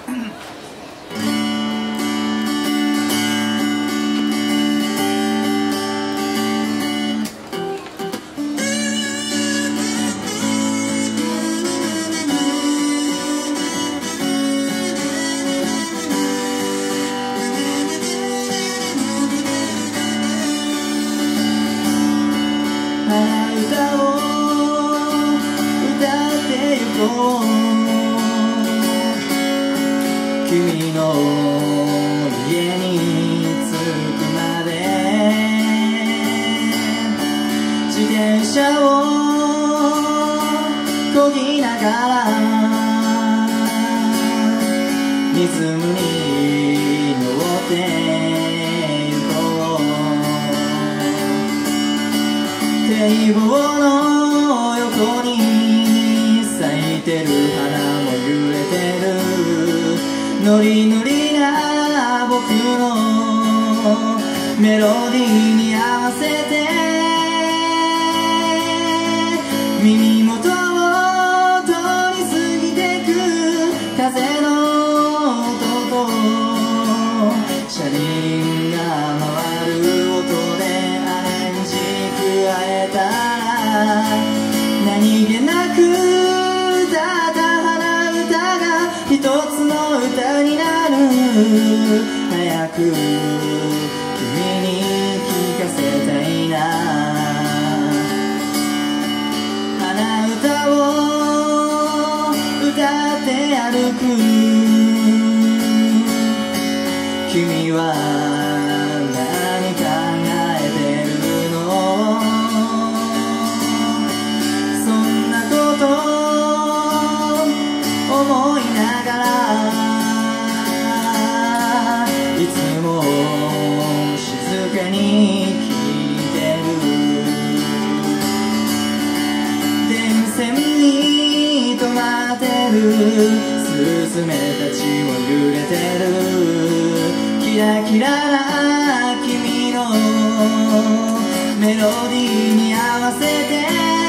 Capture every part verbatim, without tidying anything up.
君の家に着くまで自転車を漕ぎながらリズムに乗って行こう。堤防の横に咲いてる花も揺れてる。ノリノリな僕のメロディーに合わせて耳元を通り過ぎてく風の音と車輪が回る音でアレンジ加えたら何気なく一つの歌になる。早く君に聞かせたいな。鼻歌を歌って歩く。君は何考えてるの？そんなこと思いながらいつも静かに聴いてる。電線に止まってるスズメたちも揺れてる。キラキラな君のメロディーに合わせて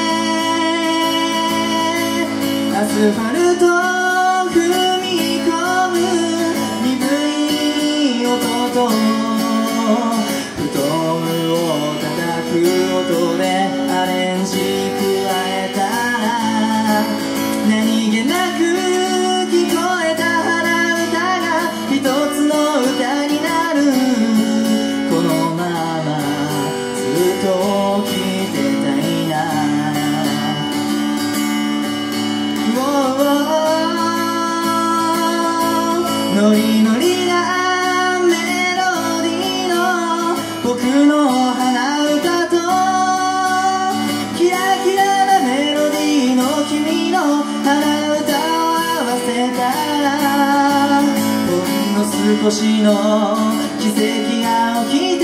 アスファルト踏み込む鈍い音と布団を叩く音でアレンジ加えたら何気なく聞こえた鼻歌が一つの歌になる。このままずっと聴いてたいな。ノリノリなメロディーの僕の鼻歌とキラキラなメロディーの君の鼻歌を合わせたらほんの少しの奇跡が起き